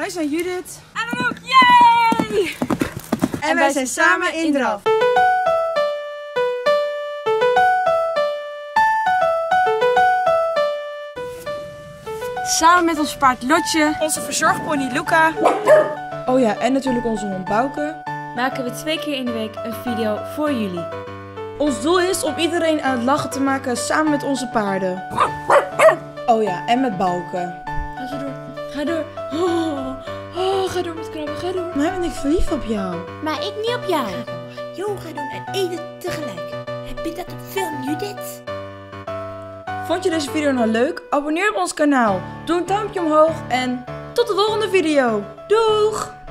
Wij zijn Judith. En dan ook, yay! En wij zijn samen in Draf. Samen met ons paard Lotje, Onze verzorgpony Luca. Oh ja, en natuurlijk onze hond Bouke. maken we 2 keer in de week een video voor jullie. Ons doel is om iedereen aan het lachen te maken samen met onze paarden. Oh ja, en met Bouke. Ga zo door, ga door. Oh, ga door met krabben, ga door. Maar ben ik verliefd op jou. Maar ik niet op jou. Yoga doen en eten tegelijk. Heb je dat op film, Judith? Vond je deze video nou leuk? Abonneer op ons kanaal. Doe een duimpje omhoog en tot de volgende video. Doeg!